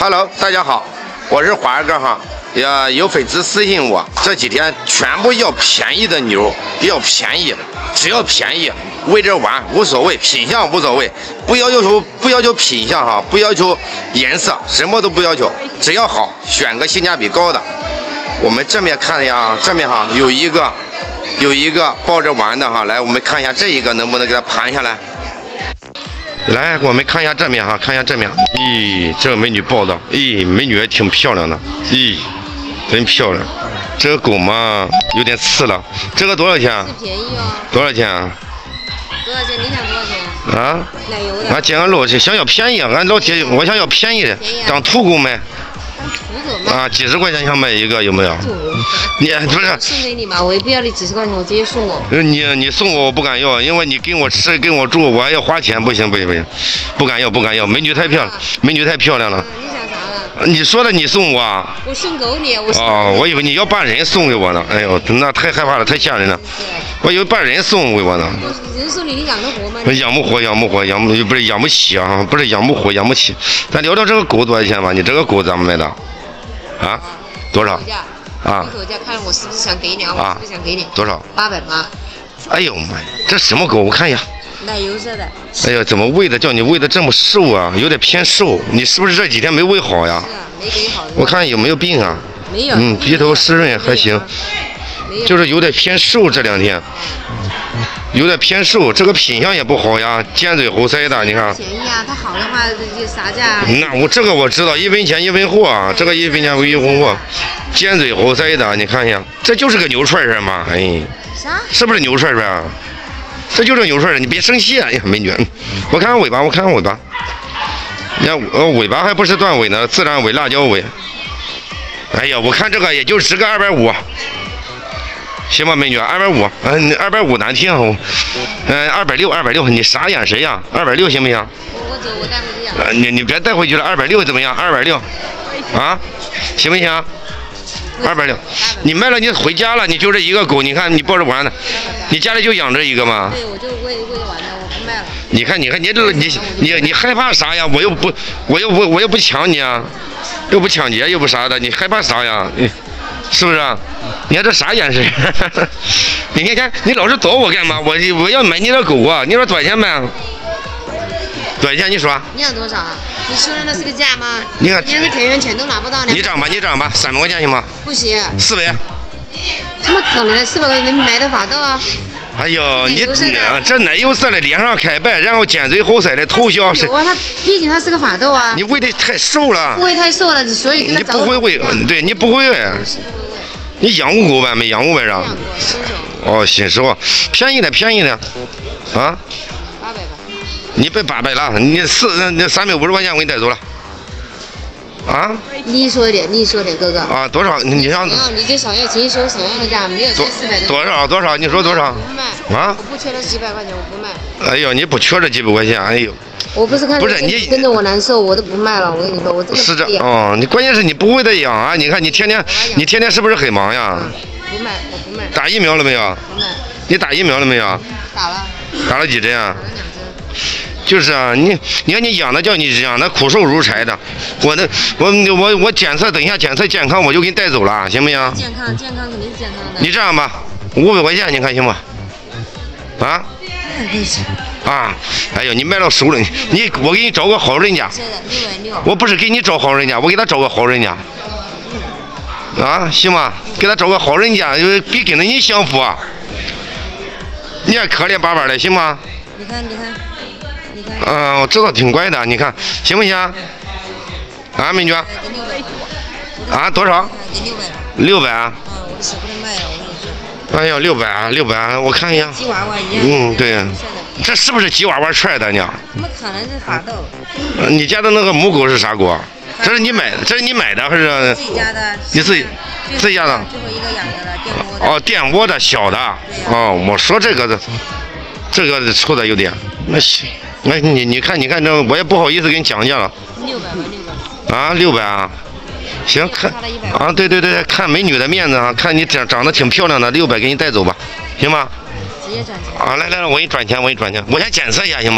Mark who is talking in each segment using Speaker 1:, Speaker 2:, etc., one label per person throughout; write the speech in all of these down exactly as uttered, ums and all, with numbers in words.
Speaker 1: Hello， 大家好，我是华儿哥哈。呀，有粉丝私信我，这几天全部要便宜的牛，要便宜，只要便宜，喂着玩无所谓，品相无所谓，不要求不要求品相哈，不要求颜色，什么都不要求，只要好，选个性价比高的。我们正面看呀，正面哈有一个有一个抱着玩的哈，来我们看一下这一个能不能给它盘下来。 来，我们看一下正面哈，看一下正面。咦，这个美女抱的，咦，美女也挺漂亮的，咦，真漂亮。这个狗嘛，有点刺了。这个多少钱？
Speaker 2: 是便宜哦。
Speaker 1: 多少钱啊？
Speaker 2: 多少钱？你想多少钱？
Speaker 1: 啊？
Speaker 2: 奶油的。
Speaker 1: 俺捡个肉去，想要便宜，俺老铁，我想要便宜的，当土狗卖。 啊，几十块钱想买一个有没有？你不是
Speaker 2: 送给你嘛？我也不要你几十块钱，我直接送我。
Speaker 1: 你你送我我不敢要，因为你给我吃给我住，我还要花钱，不行不行不行，不敢要不敢要。美女太漂亮，美女太漂亮了。
Speaker 2: 你想啥了？
Speaker 1: 你说的你送我啊？
Speaker 2: 我送狗你，我送。
Speaker 1: 哦，我以为你要把人送给我呢。哎呦，那太害怕了，太吓人了。我以为把人送给我呢。
Speaker 2: 人送你，你养得活吗？
Speaker 1: 养不活，养不活，养不不是养不起啊，不是养不活，养不起。咱聊聊这个狗多少钱吧？你这个狗怎么卖的？ 啊，多少？啊，
Speaker 2: 口价看我是不是想给你啊？我是不是想给你？
Speaker 1: 多少？
Speaker 2: 八百八。
Speaker 1: 哎呦妈呀，这什么狗？我看一下。
Speaker 2: 奶油色的。
Speaker 1: 哎呀，怎么喂的？叫你喂的这么瘦啊？有点偏瘦。你是不是这几天没喂好呀？
Speaker 2: 是啊，没给好。
Speaker 1: 我看有没有病啊？
Speaker 2: 没有。
Speaker 1: 嗯，鼻头湿润还行，就是有点偏瘦这两天。 有点偏瘦，这个品相也不好呀，尖嘴猴腮的，你看。
Speaker 2: 便宜啊，它好的话就啥价？
Speaker 1: 那我这个我知道，一分钱一分货啊，这个一分钱一分货，尖嘴猴腮的，你看一下，这就是个牛串串嘛，哎，
Speaker 2: 啥？
Speaker 1: 是不是牛串串？这就是牛串串，你别生气啊，哎呀，美女，我看看尾巴，我看看尾巴，你看呃尾巴还不是断尾呢，自然尾、辣椒尾。哎呀，我看这个也就值个二百五。 行吧，美女，二百五，嗯，二百五难听，嗯，二百六，二百六，你傻眼谁呀？二百六行不行？
Speaker 2: 我我走，我带回去呀。
Speaker 1: 呃，你你别带回去了，二百六怎么样？二百六，啊，行不行？二百六，你卖了你回家了，你就这一个狗，你看你抱着玩的，你家里就养着一个吗？
Speaker 2: 对，我就喂喂着玩的，我不卖了。
Speaker 1: 你看，你看，你这你你你害怕啥呀？我又不，我又不我又不抢你啊，又不抢劫又不啥的，你害怕啥呀？你。 是不是啊？你看这啥眼神？你看看，你老是躲我干嘛？我我要买你的狗啊！你说多少钱卖？多少钱？你说？
Speaker 2: 你要多少啊？你说的那是个价吗？
Speaker 1: 你看，
Speaker 2: 连个田园钱都拿不到呢。
Speaker 1: 你涨吧，你涨吧，三百块钱行吗？
Speaker 2: 不行。
Speaker 1: 四百。
Speaker 2: 怎么可能？四百块钱能买的法斗啊？
Speaker 1: 哎呦，你这奶油色的，脸上开白，然后尖嘴猴腮的头小是。
Speaker 2: 哇，它毕竟它是个法斗啊。
Speaker 1: 你喂的太瘦了。
Speaker 2: 喂太瘦了，所以
Speaker 1: 你不会喂，对你不会喂。 你养过狗呗？没养过呗？是？哦，新手，便宜的，便宜的，啊？
Speaker 2: 八百吧。
Speaker 1: 你别八百了，你四那三百五十块钱我给你带走了。啊？
Speaker 2: 你说点，你说点，哥哥。
Speaker 1: 啊，多少？你想？
Speaker 2: 然后你就想要亲手想要的价，没有缺四百的。
Speaker 1: 多少？多少？你说多少？
Speaker 2: 不卖。啊？我不缺这几百块钱，我不卖。
Speaker 1: 哎呦，你不缺这几百块钱？哎呦。
Speaker 2: 我不是看
Speaker 1: 不是你
Speaker 2: 跟着我难受，我都不卖了。我跟你说，我真的
Speaker 1: 是这哦，你关键是你不会再养啊！你看你天天你天天是不是很忙呀？
Speaker 2: 不卖，我不卖。
Speaker 1: 打疫苗了没有？
Speaker 2: 不卖。
Speaker 1: 你打疫苗了没有？
Speaker 2: 打了。
Speaker 1: 打了几针啊？
Speaker 2: 打了两针。
Speaker 1: 就是啊，你你看你养的叫你养的苦瘦如柴的，我的我我我检测等一下检测健康我就给你带走了，行不行？
Speaker 2: 健康健康肯定是健康的。
Speaker 1: 你这样吧，五百块钱你看行吗？啊？啊，哎呦，你卖到手了，你我给你找个好人家。我不是给你找好人家，我给他找个好人家。啊，行吗？给他找个好人家，比跟着你享福啊。你也可怜巴巴的，行吗？
Speaker 2: 你看，你看，你看。
Speaker 1: 嗯，我知道挺乖的，你看行不行？啊，美女。啊，多少？六百。啊，我舍不得卖啊，我跟你说。 哎呀，六百啊，六百啊，我看一下。
Speaker 2: 吉娃娃一样。
Speaker 1: 嗯，对。这是不是吉娃娃踹的呢？
Speaker 2: 怎么可能是法斗？
Speaker 1: 你家的那个母狗是啥狗？这是你买的？这是你买的还是？
Speaker 2: 自己家的。
Speaker 1: 你自己自己家的？
Speaker 2: 最后一个养的了，电窝的。
Speaker 1: 哦，电窝的小的。哦，我说这个的，这个出的有点，那行。哎，你你看你看这，我也不好意思给你讲价了。
Speaker 2: 六百吧，六百。
Speaker 1: 啊，六百啊。 行，看啊，对对对，看美女的面子啊，看你长长得挺漂亮的，六百给你带走吧，行吗？
Speaker 2: 直接转钱
Speaker 1: 啊，来来来，我给你转钱，我给你转钱，我先检测一下，行吗？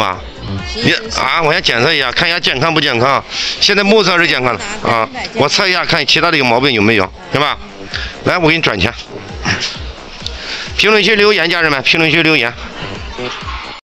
Speaker 1: 你啊，我先检测一下，看一下健康不健康。现在目测是健康的啊，我测一下看其他的有毛病有没有，行吧？来，我给你转钱。评论区留言，家人们，评论区留言。